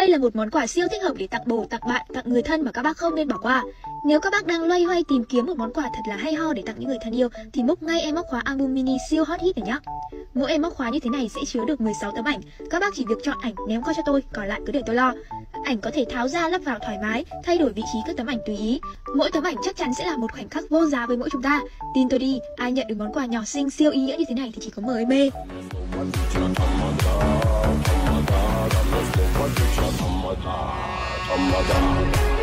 Đây là một món quà siêu thích hợp để tặng bồ, tặng bạn, tặng người thân mà các bác không nên bỏ qua. Nếu các bác đang loay hoay tìm kiếm một món quà thật là hay ho để tặng những người thân yêu thì múc ngay em móc khóa album mini siêu hot hit này nhé. Mỗi em móc khóa như thế này sẽ chứa được 16 tấm ảnh. Các bác chỉ việc chọn ảnh ném qua cho tôi, còn lại cứ để tôi lo. Ảnh có thể tháo ra lắp vào thoải mái, thay đổi vị trí các tấm ảnh tùy ý. Mỗi tấm ảnh chắc chắn sẽ là một khoảnh khắc vô giá với mỗi chúng ta. Tin tôi đi, ai nhận được món quà nhỏ xinh siêu ý nghĩa như thế này thì chỉ có mê. Ramadan